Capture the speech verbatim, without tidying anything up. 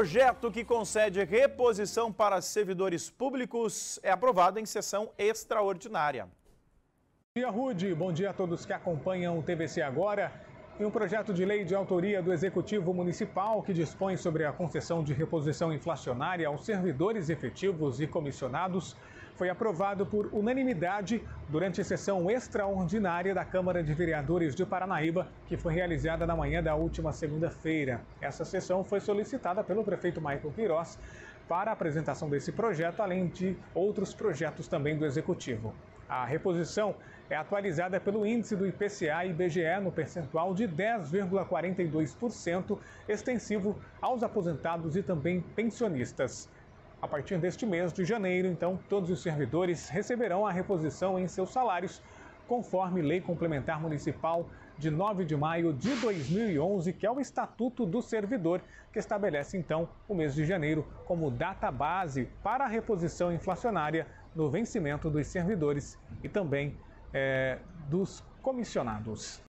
projeto que concede reposição para servidores públicos é aprovado em sessão extraordinária. Bom dia, Rude. Bom dia a todos que acompanham o T V C Agora. E um projeto de lei de autoria do Executivo Municipal que dispõe sobre a concessão de reposição inflacionária aos servidores efetivos e comissionados foi aprovado por unanimidade durante a sessão extraordinária da Câmara de Vereadores de Paranaíba, que foi realizada na manhã da última segunda-feira. Essa sessão foi solicitada pelo prefeito Michael Queiroz para a apresentação desse projeto, além de outros projetos também do Executivo. A reposição é atualizada pelo índice do I P C A e I B G E no percentual de dez vírgula quarenta e dois por cento, extensivo aos aposentados e também pensionistas. A partir deste mês de janeiro, então, todos os servidores receberão a reposição em seus salários, conforme Lei Complementar Municipal de nove de maio de dois mil e onze, que é o Estatuto do Servidor, que estabelece, então, o mês de janeiro como data base para a reposição inflacionária no vencimento dos servidores e também é, dos comissionados.